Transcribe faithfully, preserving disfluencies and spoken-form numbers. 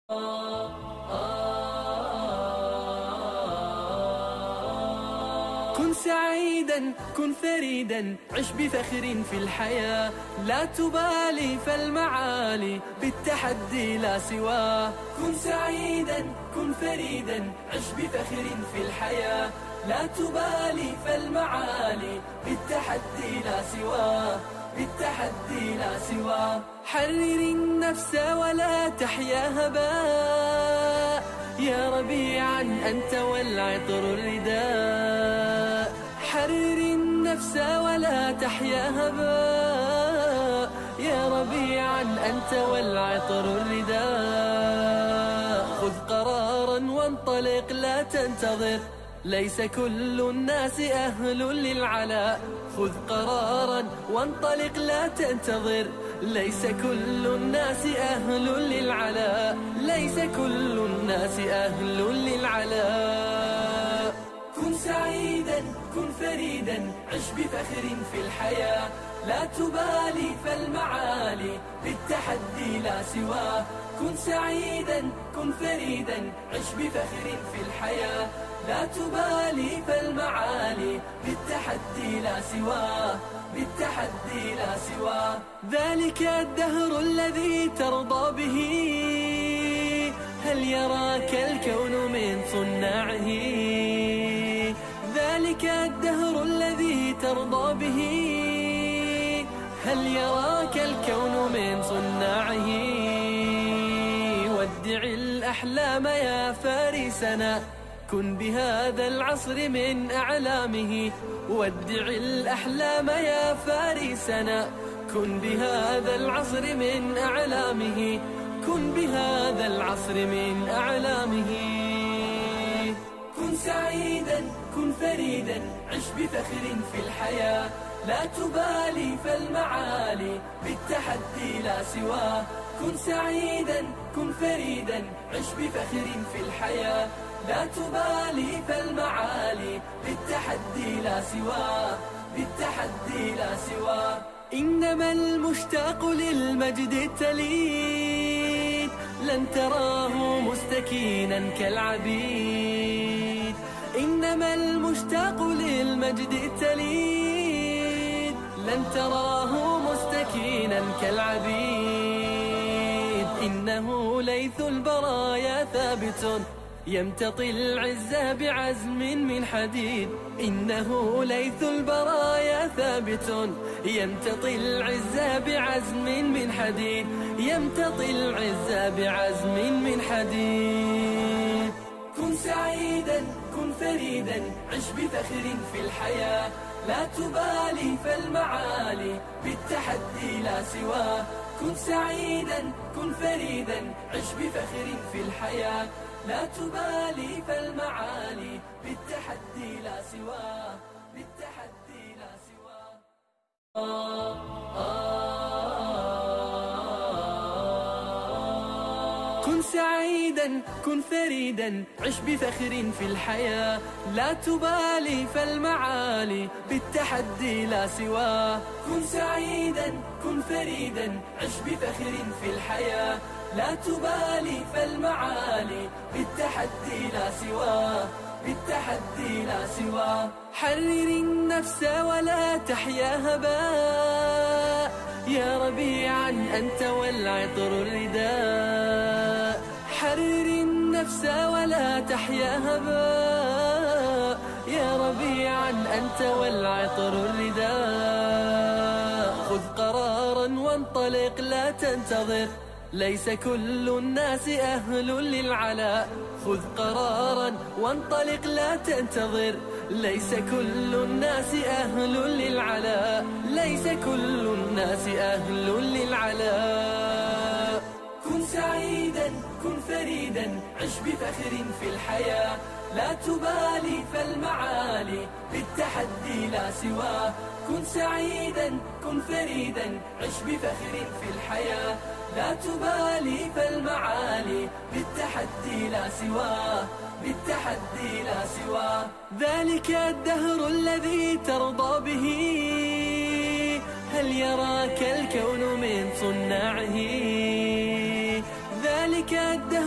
كن سعيدا كن فريدا عش بفخر في الحياة، لا تبالي فالمعالي بالتحدي لا سواه. كن سعيدا كن فريدا عش بفخر في الحياة، لا تبالي فالمعالي بالتحدي لا سواه، بالتحدي لا سواه. حرر النفس ولا تحيا هباء، يا ربيعا أنت والعطر الرداء. حرر النفس ولا تحيا هباء، يا ربيعا أنت والعطر الرداء. خذ قرارا وانطلق لا تنتظر، ليس كل الناس أهل للعلاء. خذ قرارا وانطلق لا تنتظر، ليس كل الناس أهل للعلاء، ليس كل الناس أهل للعلاء. كن سعيدا كن فريدا عش بفخر في الحياة، لا تبالي فالمعالي بالتحدي لا سواه. كن سعيدا كن فريدا عش بفخر في الحياة، لا تبالي فالمعالي بالتحدي لا سواه، بالتحدي لا سواه. ذلك الدهر الذي ترضى به، هل يراك الكون من صناعه؟ ذلك الدهر الذي ترضى به، هل يراك الكون من صناعه؟ ودع الأحلام يا فارسنا، كن بهذا العصر من أعلامه. ودع الأحلام يا فارسنا، كن بهذا العصر من أعلامه، كن بهذا العصر من أعلامه. كن سعيدا كن فريدا عش بفخر في الحياة، لا تبالي فالمعالي بالتحدي لا سواه. كن سعيدا كن فريدا عش بفخر في الحياة، لا تبالي فالمعالي بالتحدي لا سواه، بالتحدي لا سواه. إنما المشتاق للمجد التليد لن تراه مستكينا كالعبيد. إنما المشتاق للمجد التليد لن تراه مستكينا كالعبيد. إنه ليث البرايا ثابت يمتطي العز بعزم من حديد. إنه ليث البرايا ثابت يمتطي العز بعزم من حديد، يمتطي العز بعزم من حديد. كن سعيدا كن فريدا عش بفخر في الحياة، لا تبالي فالمعالي بالتحدي لا سواه. كن سعيدا كن فريدا عش بفخر في الحياة، لا تبالي فالمعالي بالتحدي لا سواه، بالتحدي لا سواه. آه آه كن سعيدا كن فريدا عش بفخر في الحياة، لا تبالي فالمعالي بالتحدي لا سواه. كن سعيدا كن فريدا عش بفخر في الحياة، لا تبالي فالمعالي بالتحدي لا سواه، بالتحدي لا سواه. حرر النفس ولا تحيا هباء، يا ربيعا أنت والعطر الرداء. حرر النفس ولا تحيا هباء، يا ربيعا أنت والعطر الرداء. خذ قرارا وانطلق لا تنتظر، ليس كل الناس أهل للعلاء. خذ قرارا وانطلق لا تنتظر، ليس كل الناس أهل للعلاء، ليس كل الناس أهل للعلاء. كن سعيدا كن فريدا عش بفخر في الحياة، لا تبالي فالمعالي بالتحدي لا سواه. كن سعيدا كن فريدا عش بفخر في الحياة، لا تبالي فالمعالي بالتحدي لا سواه، بالتحدي لا سواه. ذلك الدهر الذي ترضى به، هل يراك الكون من صناعه؟ ذلك الدهر